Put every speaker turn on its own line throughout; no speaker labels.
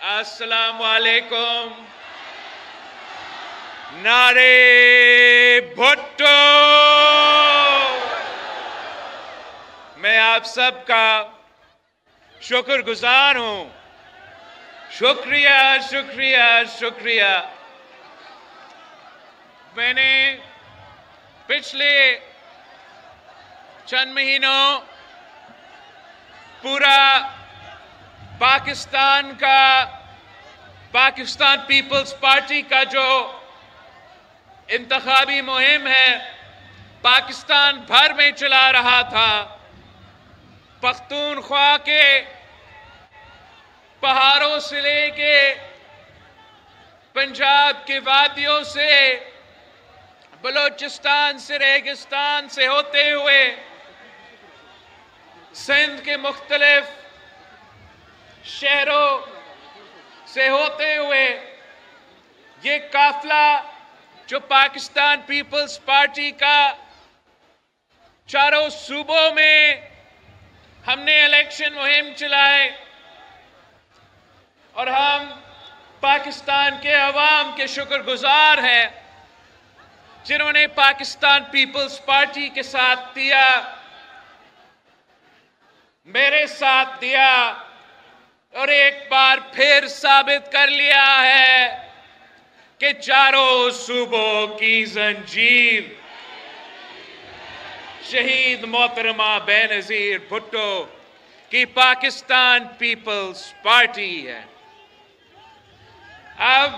अस्सलाम वालेकुम। नारे भुट्टो। मैं आप सबका शुक्रगुजार हूं। शुक्रिया शुक्रिया शुक्रिया। मैंने पिछले चंद महीनों पूरा पाकिस्तान पीपल्स पार्टी का जो इंतखाबी मुहिम है पाकिस्तान भर में चला रहा था। पख्तूनख्वा के पहाड़ों से लेके पंजाब के वादियों से, बलोचिस्तान से, रेगिस्तान से होते हुए सिंध के मुख्तलिफ शहरों से होते हुए ये काफिला जो पाकिस्तान पीपल्स पार्टी का चारों सूबों में हमने इलेक्शन मुहिम चलाए और हम पाकिस्तान के अवाम के शुक्रगुजार हैं जिन्होंने पाकिस्तान पीपल्स पार्टी के साथ दिया, मेरे साथ दिया और एक बार फिर साबित कर लिया है कि चारों सूबों की जंजीर शहीद मोहतरमा बेनजीर भुट्टो की पाकिस्तान पीपल्स पार्टी है। अब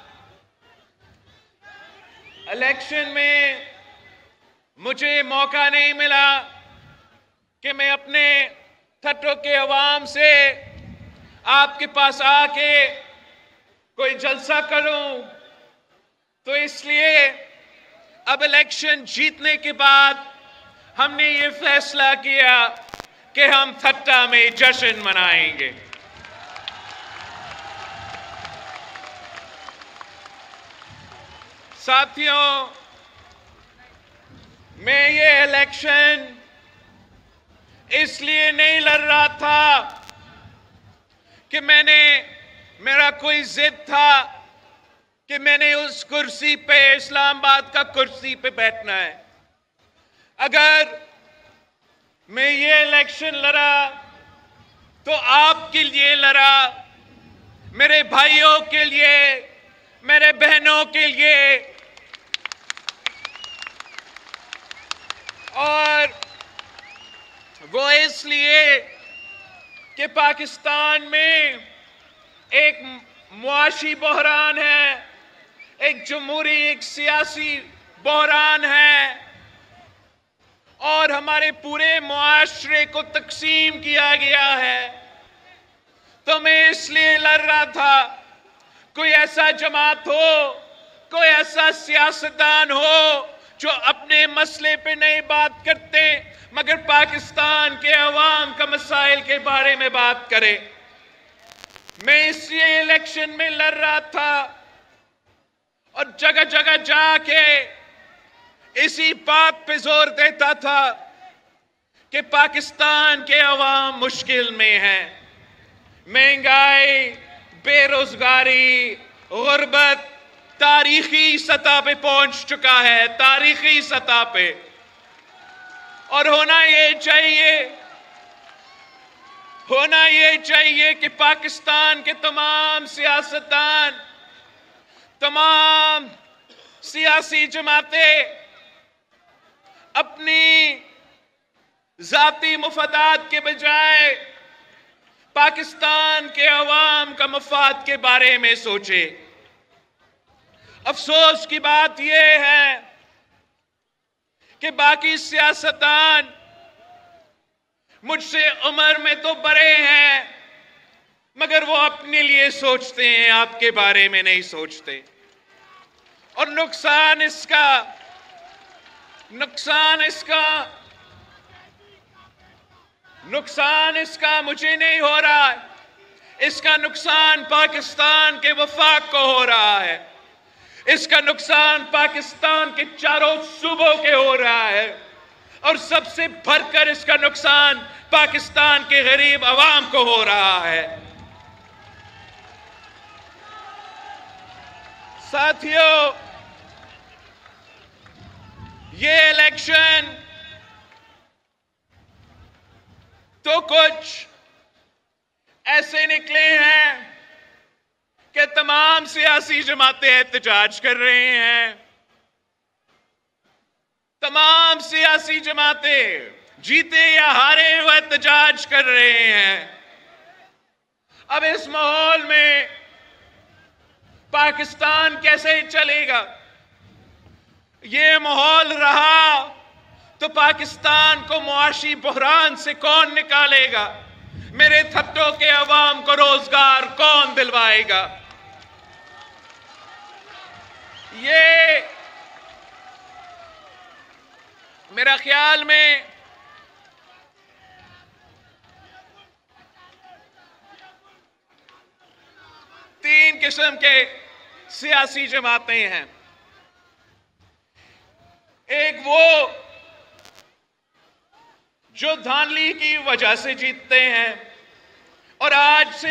इलेक्शन में मुझे मौका नहीं मिला कि मैं अपने थट्टो के अवाम से आपके पास आके कोई जलसा करूं, तो इसलिए अब इलेक्शन जीतने के बाद हमने ये फैसला किया कि हम थट्टा में जश्न मनाएंगे। साथियों, मैं ये इलेक्शन इसलिए नहीं लड़ रहा था कि मेरा कोई जिद था कि मैंने उस कुर्सी पे, इस्लामाबाद का कुर्सी पे बैठना है। अगर मैं ये इलेक्शन लड़ा तो आपके लिए लड़ा, मेरे भाइयों के लिए, मेरे बहनों के लिए, और वो इसलिए कि पाकिस्तान में एक मुआशी बहरान है, एक जमहूरी, एक सियासी बहरान है और हमारे पूरे मुआशरे को तकसीम किया गया है। तो मैं इसलिए लड़ रहा था कोई ऐसा जमात हो, कोई ऐसा सियासतदान हो जो अपने मसले पे नहीं बात करते मगर पाकिस्तान के अवाम का मसाइल के बारे में बात करे। मैं इसलिए इलेक्शन में लड़ रहा था और जगह जगह जाके इसी बात पे जोर देता था कि पाकिस्तान के अवाम मुश्किल में हैं। महंगाई, बेरोजगारी, गुर्बत तारीखी सतह पे पहुंच चुका है, तारीखी सतह पे, और होना ये चाहिए कि पाकिस्तान के तमाम सियासतदान, तमाम सियासी जमातें अपनी जाती मुफादात के बजाय पाकिस्तान के अवाम का मफाद के बारे में सोचे। अफसोस की बात यह है कि बाकी सियासतदान मुझसे उम्र में तो बड़े हैं मगर वो अपने लिए सोचते हैं, आपके बारे में नहीं सोचते। और नुकसान इसका मुझे नहीं हो रहा है, इसका नुकसान पाकिस्तान के वफाक को हो रहा है, इसका नुकसान पाकिस्तान के चारों सूबों के हो रहा है और सबसे बढ़कर इसका नुकसान पाकिस्तान के गरीब अवाम को हो रहा है। साथियों, ये इलेक्शन तो कुछ ऐसे निकले हैं कि तमाम सियासी जमातें एहतजाज कर रहे हैं। तमाम सियासी जमातें जीते या हारे वो एहतजाज कर रहे हैं। अब इस माहौल में पाकिस्तान कैसे चलेगा? ये माहौल रहा तो पाकिस्तान को मुआशी बहरान से कौन निकालेगा? मेरे थट्टों के अवाम को रोजगार कौन दिलवाएगा? ये मेरा ख्याल में तीन किस्म के सियासी जमातें हैं। एक वो जो धांधली की वजह से जीतते हैं और आज से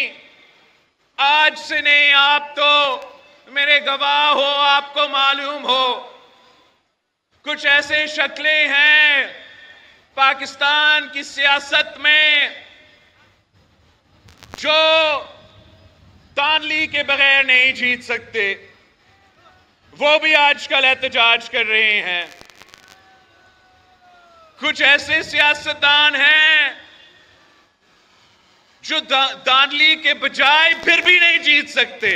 नहीं, आप तो मेरे गवाह हो, आपको मालूम हो कुछ ऐसे शक्लें हैं पाकिस्तान की सियासत में जो धांधली के बगैर नहीं जीत सकते। वो भी आजकल एहतजाज कर रहे हैं। कुछ ऐसे सियासतदान हैं जो धांधली के बजाय फिर भी नहीं जीत सकते।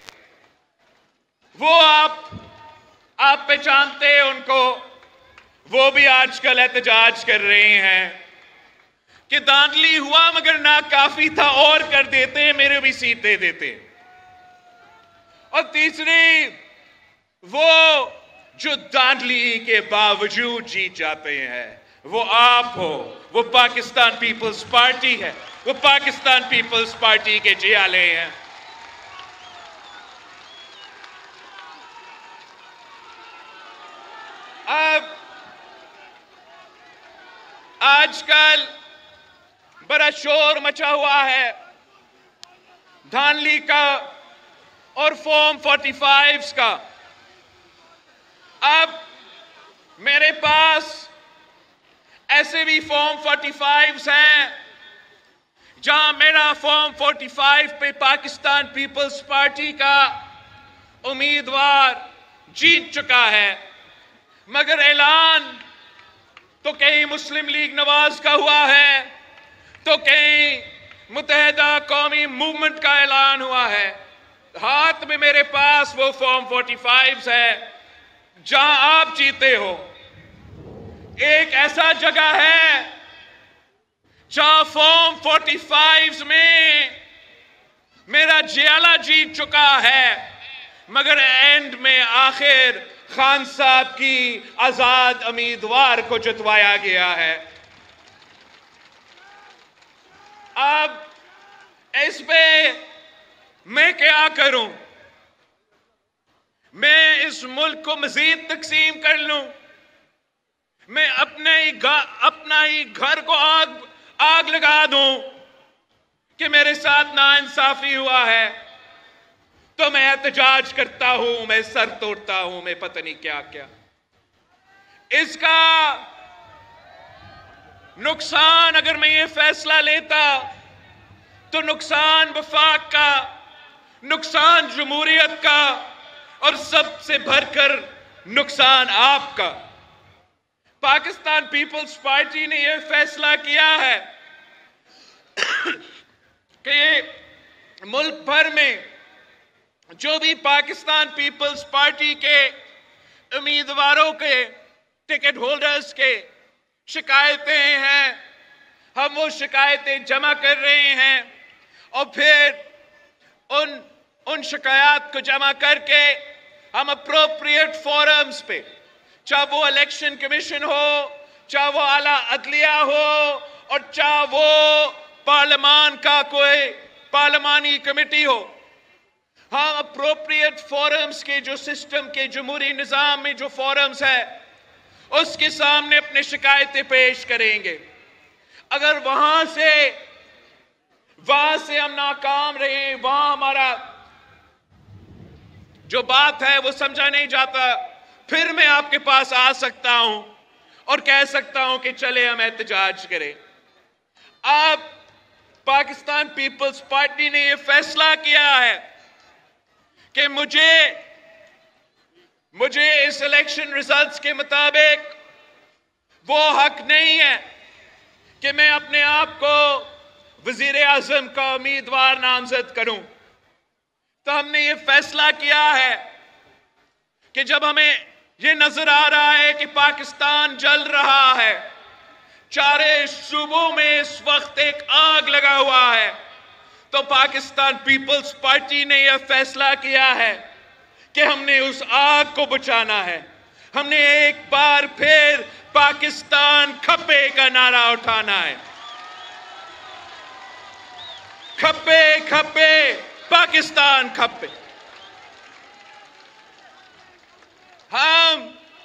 वो आप पहचानते हैं उनको। वो भी आजकल एहतजाज कर रहे हैं कि धांधली हुआ मगर ना काफी था, और कर देते, मेरे भी सीट दे देते। और तीसरी वो जो धांधली के बावजूद जीत जाते हैं, वो आप हो, वो पाकिस्तान पीपल्स पार्टी है, वो पाकिस्तान पीपल्स पार्टी के जियाले हैं। अब आजकल बड़ा शोर मचा हुआ है धांधली का और फॉर्म 45 का। अब मेरे पास ऐसे भी फॉर्म 45 हैं जहां मेरा फॉर्म 45 पे पाकिस्तान पीपल्स पार्टी का उम्मीदवार जीत चुका है, मगर ऐलान तो कहीं मुस्लिम लीग नवाज का हुआ है, तो कहीं मुत्तहिदा कौमी मूवमेंट का ऐलान हुआ है। हाथ में मेरे पास वो फॉर्म 45 है जहां आप जीते हो। एक ऐसा जगह है जहां फॉर्म 45 में मेरा जियाला जीत चुका है, मगर एंड में आखिर खान साहब की आजाद उम्मीदवार को जितवाया गया है। अब इस पे मैं क्या करूं? मैं इस मुल्क को मजीद तकसीम कर लूं? मैं अपना ही घर को आग लगा दूं कि मेरे साथ नाइंसाफी हुआ है? तो मैं एहतजाज करता हूं, मैं सर तोड़ता हूं, मैं पता नहीं क्या क्या। इसका नुकसान, अगर मैं ये फैसला लेता तो नुकसान वफाक का, नुकसान जमहूरियत का, और सबसे बढ़कर नुकसान आपका। पाकिस्तान पीपल्स पार्टी ने यह फैसला किया है कि मुल्क भर में जो भी पाकिस्तान पीपल्स पार्टी के उम्मीदवारों के, टिकट होल्डर्स के शिकायतें हैं, हम वो शिकायतें जमा कर रहे हैं और फिर उन शिकायत को जमा करके हम अप्रोप्रिएट फोरम्स पे, चाहे वो इलेक्शन कमीशन हो, चाहे वो आला अदलिया हो, और चाहे वो पार्लियामान का कोई पार्लिमानी कमेटी हो, हम अप्रोप्रिएट फोरम्स के जो सिस्टम के जमहूरी निजाम में जो फोरम्स है उसके सामने अपने शिकायतें पेश करेंगे। अगर वहां से हम नाकाम रहे, वहां हमारा जो बात है वो समझा नहीं जाता, फिर मैं आपके पास आ सकता हूं और कह सकता हूं कि चले हम एहतजाज करें। अब पाकिस्तान पीपल्स पार्टी ने यह फैसला किया है कि मुझे इस इलेक्शन रिजल्ट्स के मुताबिक वो हक नहीं है कि मैं अपने आप को वजीर आजम का उम्मीदवार नामजद करूं। तो हमने ये फैसला किया है कि जब हमें ये नजर आ रहा है कि पाकिस्तान जल रहा है, चारे सूबों में इस वक्त एक आग लगा हुआ है, तो पाकिस्तान पीपल्स पार्टी ने यह फैसला किया है कि हमने उस आग को बुझाना है। हमने एक बार फिर पाकिस्तान खप्पे का नारा उठाना है। खप्पे खप्पे पाकिस्तान खप्पे। हम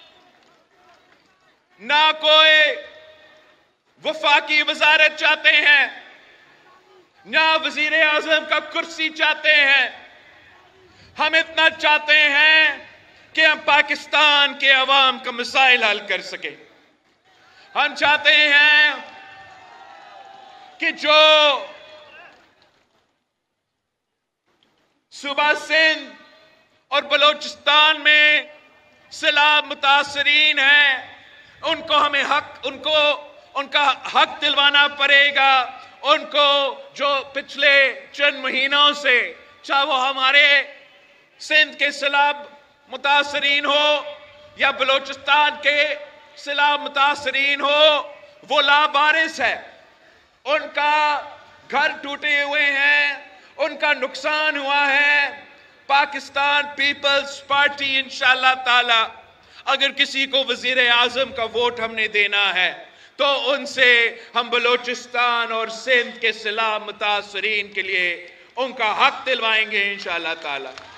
ना कोई वफाकी वजारत चाहते हैं, ना वजीर आजम का कुर्सी चाहते हैं। हम इतना चाहते हैं कि हम पाकिस्तान के अवाम का मसाइल हल कर सके। हम चाहते हैं कि जो सूबा सिंध और बलोचिस्तान में सैलाब मुतासरीन हैं, उनका हक दिलवाना पड़ेगा। उनको जो पिछले चंद महीनों से, चाहे वो हमारे सिंध के सैलाब मुतासरीन हो या बलोचिस्तान के सैलाब मुतासरीन हो, वो लावारिस है, उनका घर टूटे हुए हैं, उनका नुकसान हुआ है। पाकिस्तान पीपल्स पार्टी इंशाअल्लाह ताला अगर किसी को वजीर आजम का वोट हमने देना है तो उनसे हम बलोचिस्तान और सिंध के सैलाब मुतासरीन के लिए उनका हक दिलवाएंगे इंशाअल्लाह ताला।